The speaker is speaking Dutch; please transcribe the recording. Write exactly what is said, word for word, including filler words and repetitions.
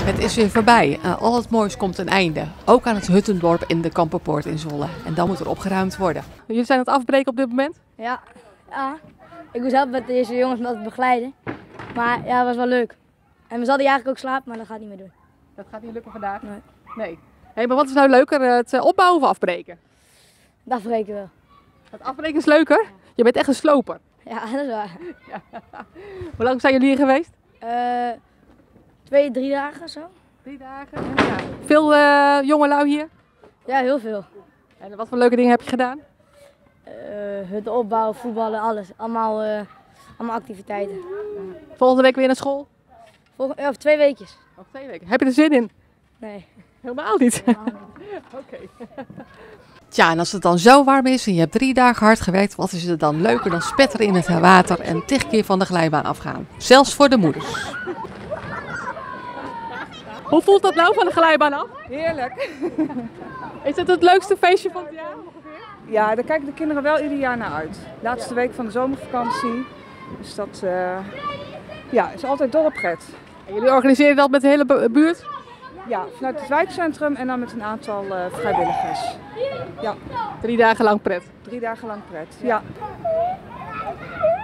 Het is weer voorbij. Uh, al het moois komt een einde. Ook aan het Huttendorp in de Kamperpoort in Zwolle. En dan moet er opgeruimd worden. Jullie zijn aan het afbreken op dit moment? Ja, ja. Ik moest helpen met deze jongens met het begeleiden. Maar ja, dat was wel leuk. En we zouden eigenlijk ook slapen, maar dat gaat niet meer doen. Dat gaat niet lukken vandaag? Nee. Nee. Hey, maar wat is nou leuker, het opbouwen of afbreken? Het afbreken wel. Het afbreken is leuker? Je bent echt een sloper. Ja, dat is waar. Ja. Hoe lang zijn jullie hier geweest? Uh, twee, drie dagen zo. Drie dagen? Ja. Veel uh, jongelui hier? Ja, heel veel. En wat voor leuke dingen heb je gedaan? Uh, het opbouwen, voetballen, alles. Allemaal, uh, allemaal activiteiten. Volgende week weer naar school? Volgende, ja, over twee weekjes. Over twee weken. Heb je er zin in? Nee. Helemaal niet? Helemaal niet. Oké. Tja, en als het dan zo warm is en je hebt drie dagen hard gewerkt, wat is er dan leuker dan spetteren in het water en tig keer van de glijbaan afgaan? Zelfs voor de moeders. Hoe voelt dat nou van de glijbaan af? Heerlijk. Is het het leukste feestje van het jaar? Ja, daar kijken de kinderen wel ieder jaar naar uit. Laatste week van de zomervakantie. Dus dat uh, ja, is altijd dolle pret. En jullie organiseren dat met de hele buurt? Ja, vanuit het wijkcentrum en dan met een aantal uh, vrijwilligers. Ja. Drie dagen lang pret? Drie dagen lang pret, ja.